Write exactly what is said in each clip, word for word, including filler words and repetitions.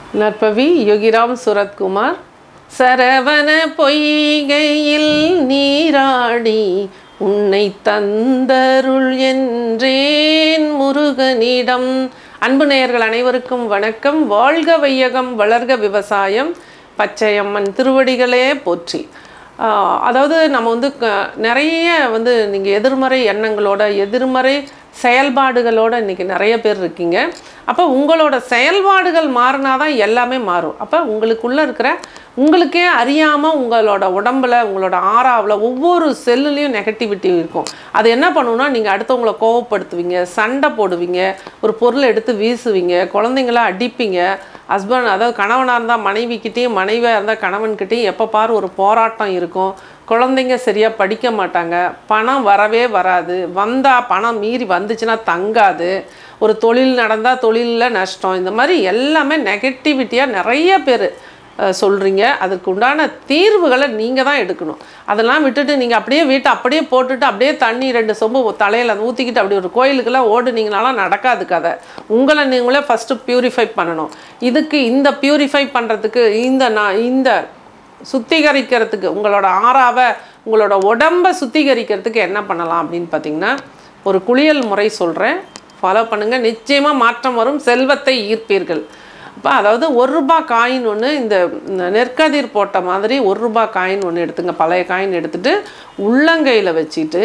நற்பவி யோகிராம் சுரத்குமார். சரவண பொய்கையில் நீராடி உன்னை தந்தருள் என்றேன் முருகனிடம். அன்பு நேயர்கள் அனைவருக்கும் வணக்கம். வாழ்க வையகம், வளர்க விவசாயம், பச்சையம்மன் திருவடிகளே போற்றி. அதாவது நம்ம வந்து நிறைய வந்து நீங்கள் எதிர்மறை எண்ணங்களோட எதிர்மறை செயல்பாடுகளோடு இன்றைக்கி நிறைய பேர் இருக்கீங்க. அப்போ உங்களோட செயல்பாடுகள் மாறினா தான் எல்லாமே மாறும். அப்போ உங்களுக்குள்ளே இருக்கிற உங்களுக்கே அறியாமல் உங்களோட உடம்பில் உங்களோட ஆறாவில் ஒவ்வொரு செல்லுலேயும் நெகட்டிவிட்டி இருக்கும். அது என்ன பண்ணுன்னா, நீங்கள் அடுத்தவங்களை கோவப்படுத்துவீங்க, சண்டை போடுவீங்க, ஒரு பொருளை எடுத்து வீசுவீங்க, குழந்தைங்கள அடிப்பீங்க. ஹஸ்பண்ட் அதாவது கணவனாக இருந்தால் மனைவிக்கிட்டேயும், மனைவியாக இருந்தால் கணவன்கிட்டையும் எப்போ பாரு ஒரு போராட்டம் இருக்கும். குழந்தைங்க சரியாக படிக்க மாட்டாங்க, பணம் வரவே வராது, வந்தால் பணம் மீறி வந்துச்சுன்னா தங்காது, ஒரு தொழில் நடந்தால் தொழிலில் நஷ்டம். இந்த மாதிரி எல்லாமே நெகட்டிவிட்டியாக நிறைய பேர் சொல்கிறீங்க. அதுக்கு உண்டான தீர்வுகளை நீங்கள் தான் எடுக்கணும். அதெல்லாம் விட்டுட்டு நீங்கள் அப்படியே வீட்டை அப்படியே போட்டுட்டு அப்படியே தண்ணி ரெண்டு சொம்பு தலையில் ஊற்றிக்கிட்டு அப்படி ஒரு கோயிலுக்கெல்லாம் ஓடுனீங்கனாலாம் நடக்காது கதை. உங்களை நீங்களே ஃபஸ்ட்டு ப்யூரிஃபை பண்ணணும். இதுக்கு இந்த ப்யூரிஃபை பண்ணுறதுக்கு இந்த நான் இந்த சுத்திகரிக்கிறதுக்கு உங்களோட ஆறாவை உங்களோட உடம்பை சுத்திகரிக்கிறதுக்கு என்ன பண்ணலாம் அப்படின்னு பார்த்தீங்கன்னா, ஒரு குளியல் முறை சொல்கிறேன், ஃபாலோ பண்ணுங்கள். நிச்சயமாக மாற்றம் வரும், செல்வத்தை ஈர்ப்பீர்கள். அப்போ அதாவது ஒரு ரூபா காயின் ஒன்று, இந்த நெற்கதிர் போட்ட மாதிரி ஒரு ரூபா காயின் ஒன்று எடுத்துங்க. பழைய காயின் எடுத்துகிட்டு உள்ளங்கையில் வச்சுட்டு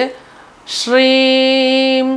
ஸ்ரீம்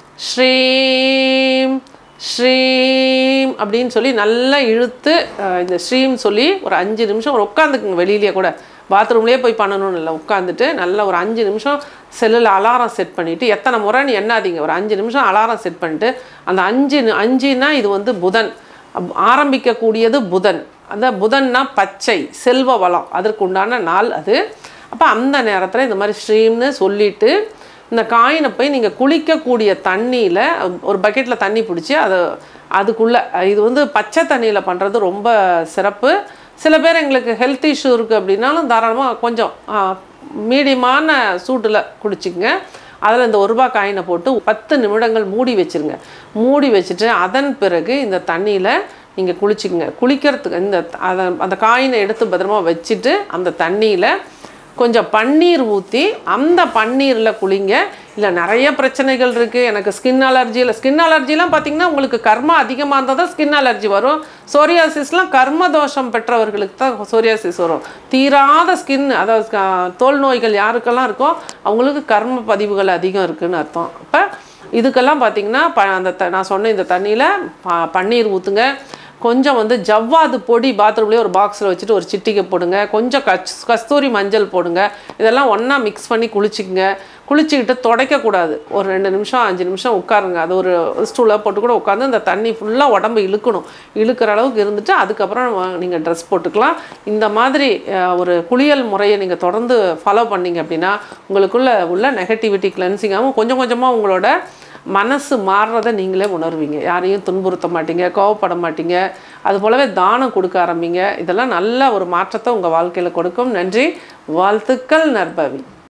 ஸ்ரீம் ஸ்ரீம் அப்படின்னு சொல்லி நல்லா இழுத்து இந்த ஸ்ரீம் சொல்லி ஒரு அஞ்சு நிமிஷம் ஒரு உட்காந்துக்குங்க. வெளியிலேயே கூட பாத்ரூம்லேயே போய் பண்ணணும்னு இல்லை, உட்காந்துட்டு நல்லா ஒரு அஞ்சு நிமிஷம் செல்லில் அலாரம் செட் பண்ணிவிட்டு, எத்தனை முறைன்னு எண்ணாதீங்க, ஒரு அஞ்சு நிமிஷம் அலாரம் செட் பண்ணிட்டு, அந்த அஞ்சு அஞ்சுனா இது வந்து புதன் ஆரம்பிக்கக்கூடியது, புதன். அந்த புதன்னா பச்சை செல்வ வளம், அதற்கு உண்டான நாள் அது. அப்போ அந்த நேரத்தில் இந்த மாதிரி ஸ்ட்ரீம்னு சொல்லிவிட்டு இந்த காயினை போய் நீங்கள் குளிக்கக்கூடிய தண்ணியில் ஒரு பக்கெட்டில் தண்ணி பிடிச்சி அது அதுக்குள்ளே, இது வந்து பச்சை தண்ணியில் பண்ணுறது ரொம்ப சிறப்பு. சில பேர் எங்களுக்கு ஹெல்த் இஷ்யூ இருக்குது அப்படின்னாலும் தாராளமாக கொஞ்சம் மீடியமான சூட்டில் குடிச்சிங்க. அதில் இந்த ஒரு ரூபா காயினை போட்டு பத்து நிமிடங்கள் மூடி வச்சுருங்க. மூடி வச்சுட்டு அதன் பிறகு இந்த தண்ணியில் நீங்கள் குளிச்சிக்கங்க. குளிக்கிறதுக்கு இந்த அதை அந்த காயினை எடுத்து பத்திரமா வச்சுட்டு அந்த தண்ணியில் கொஞ்சம் பன்னீர் ஊற்றி அந்த பன்னீரில் குளிங்க. இல்லை நிறைய பிரச்சனைகள் இருக்குது, எனக்கு ஸ்கின் அலர்ஜி இல்லை, ஸ்கின் அலர்ஜிலாம் பார்த்திங்கன்னா உங்களுக்கு கர்மா அதிகமாக இருந்தால் தான் ஸ்கின் அலர்ஜி வரும். சோரியாசிஸ்லாம் கர்ம தோஷம் பெற்றவர்களுக்கு தான் சோரியாசிஸ் வரும். தீராத ஸ்கின், அதாவது தோல் நோய்கள் யாருக்கெல்லாம் இருக்கோ அவங்களுக்கு கர்ம பதிவுகள் அதிகம் இருக்குதுன்னு அர்த்தம். இப்போ இதுக்கெல்லாம் பார்த்திங்கன்னா ப அந்த த நான் சொன்ன இந்த தண்ணியில் ப பன்னீர் ஊற்றுங்க. கொஞ்சம் வந்து ஜவ்வாது பொடி பாத்ரூம்லேயே ஒரு பாக்ஸில் வச்சுட்டு ஒரு சிட்டிகை போடுங்க. கொஞ்சம் கச் கஸ்தூரி மஞ்சள் போடுங்க. இதெல்லாம் ஒன்றா மிக்ஸ் பண்ணி குளிச்சிக்கங்க. குளிச்சுக்கிட்டு துடைக்கக்கூடாது. ஒரு ரெண்டு நிமிஷம் அஞ்சு நிமிஷம் உட்காருங்க. அது ஒரு ஸ்டூலாக போட்டு கூட உட்காந்து அந்த தண்ணி ஃபுல்லாக உடம்பு இழுக்கணும். இழுக்கிற அளவுக்கு இருந்துட்டு அதுக்கப்புறம் நீங்கள் ட்ரெஸ் போட்டுக்கலாம். இந்த மாதிரி ஒரு குளியல் முறையை நீங்கள் தொடர்ந்து ஃபாலோ பண்ணிங்க அப்படின்னா உங்களுக்குள்ள உள்ள நெகட்டிவிட்டி கிளென்சிங்காகவும் கொஞ்சம் கொஞ்சமாக உங்களோட மனசு மாறுறதை நீங்களே உணர்வீங்க. யாரையும் துன்புறுத்த மாட்டீங்க, கோவப்பட மாட்டீங்க. அது போலவே தானம் கொடுக்க ஆரம்பிங்க. இதெல்லாம் நல்ல ஒரு மாற்றத்தை உங்கள் வாழ்க்கையில் கொடுக்கும். நன்றி, வாழ்த்துக்கள். நற்பவி.